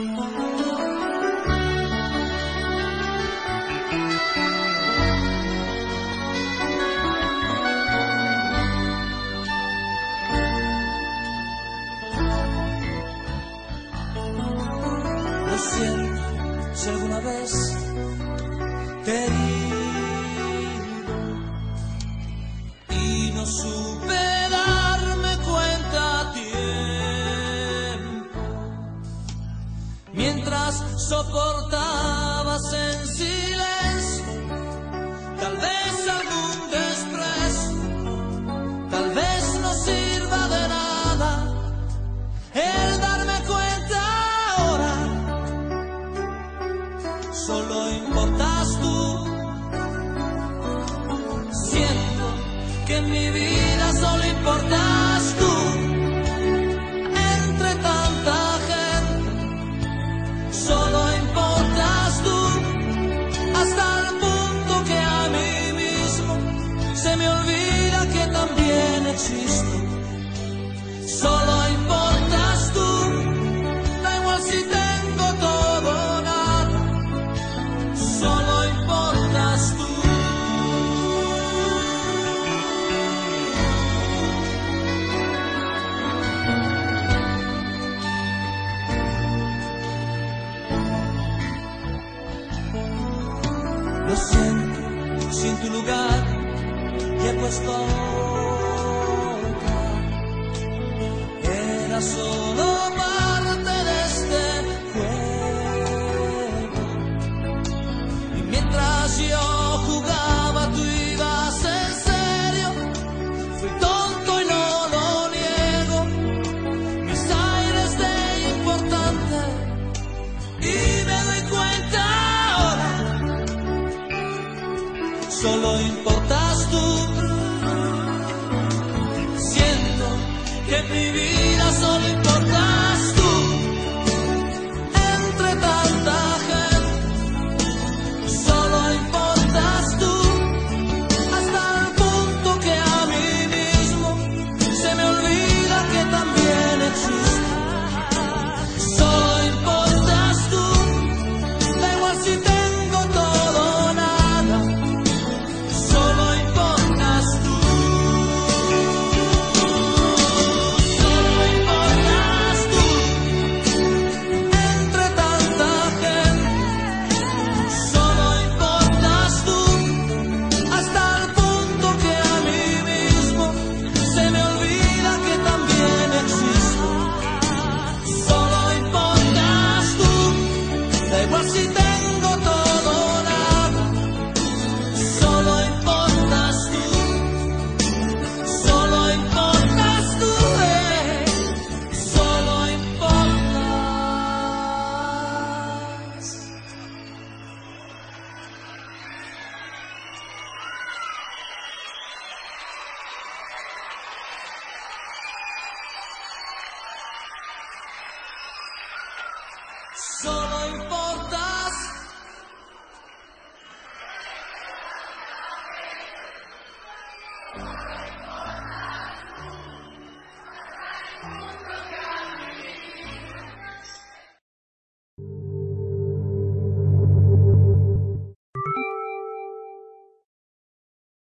Lo siento si alguna vez te he herido y no supe darme cuenta a tiempo, mientras soportabas en silencio tal vez algún desprecio, tal vez no sirva de nada el darme cuenta ahora. Solo importas tú. Siento que en mi vida solo importas tú. Entre tanta gente, solo importas tú. Hasta el punto que a mí mismo se me olvida que también existo. Solo importas tú. Da igual si tengo todo o nada. Solo importas tú. Lo siento, sin tu lugar y he puesto otra. Era solo parte de este juego. Y mientras yo jugaba, tú ibas en serio. Fui tonto y no lo niego. Mis aires de importante. Y me doy cuenta ahora. Solo importas tú. Siento que en mi vida solo importas tú. Entre tanta gente, solo importas tú. Hasta el punto que a mí mismo se me olvida que también existo. Solo importas tú. Da igual si tengo todo o nada. Solo importas tú. Solo importas tú. Entre tanta gente, solo importas tú. Hasta el punto que a mí mismo se me olvida que también existo. Solo importas tú. Da igual si tengo todo o nada. Solo importas tú. Solo importas tú. Solo importas. Solo